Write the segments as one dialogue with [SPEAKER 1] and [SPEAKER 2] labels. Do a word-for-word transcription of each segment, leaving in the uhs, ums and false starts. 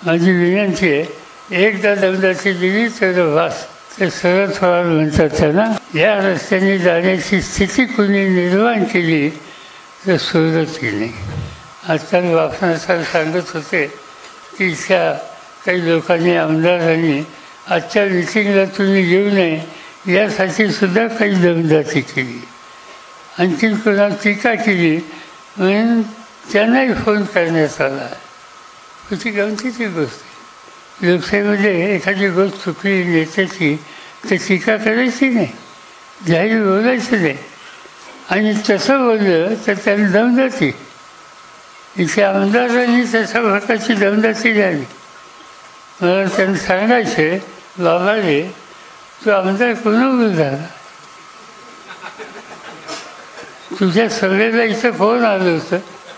[SPEAKER 1] माझी विनंती आहे, एकदा दमदाटी दिली तर वास ते सरळ थोरात म्हणतात त्यांना. या रस्त्याने जाण्याची स्थिती कुणी निर्माण केली तर सुरतीने. आजकाल वापणार सर सांगत होते की इथल्या काही लोकांनी आमदारांनी आजच्या मिटिंगला तुम्ही येऊ नये यासाठी सुद्धा काही दमदाटी केली. आणखीन कोणाला टीका केली म्हणून त्यांनाही फोन करण्यात आला. होती गमतीची गोष्ट. लोकशाहीमध्ये एखादी गोष्ट चुकली नेत्याची तर टीका करायची नाही, जाहीर बोलायचं नाही. आणि तसं बोललं तर त्यांनी दमदाटी. इथे आमदारांनी तशा प्रकारची दमदाटी झाली. मला त्यांनी सांगायचे, बाबा रे तू आमदार कोणावर झाला? तुझ्या सभेला इथं फोन आलं होतं,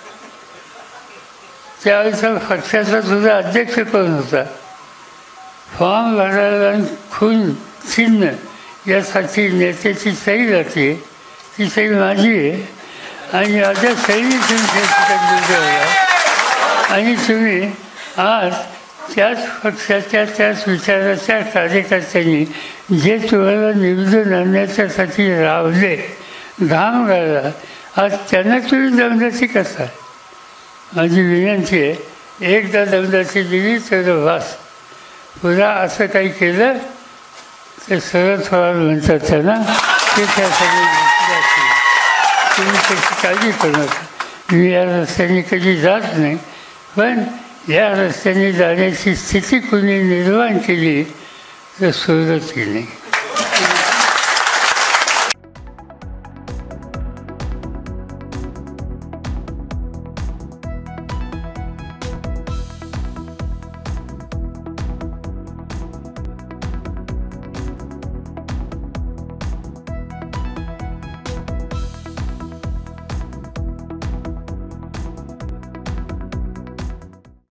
[SPEAKER 1] त्यावेळेचा पक्षाचा तुझा अध्यक्ष कोण होता? फॉर्म भरायला खून चिन्ह यासाठी नेत्याची सही जाते, ती सही माझी आहे आणि माझ्या सहीने तुम्ही होता. आणि तुम्ही आज त्याच पक्षाच्या त्याच विचाराच्या कार्यकर्त्यांनी जे तुम्हाला निवडून आणण्याच्यासाठी रावले, घाम घाला, आज त्यांना तुम्ही दमदाटी करता. माझी विनंती आहे, एकदा दमदाटी दिली तर वास. पुन्हा असं काही केलं तर सरळ थोरात म्हणतात त्यांना. ते त्यासाठी तुम्ही त्याची काळजी करू नका. मी या रस्त्याने कधी जात नाही, पण या रस्त्याने जाण्याची स्थिती कुणी निर्माण केली तर सुरतीने.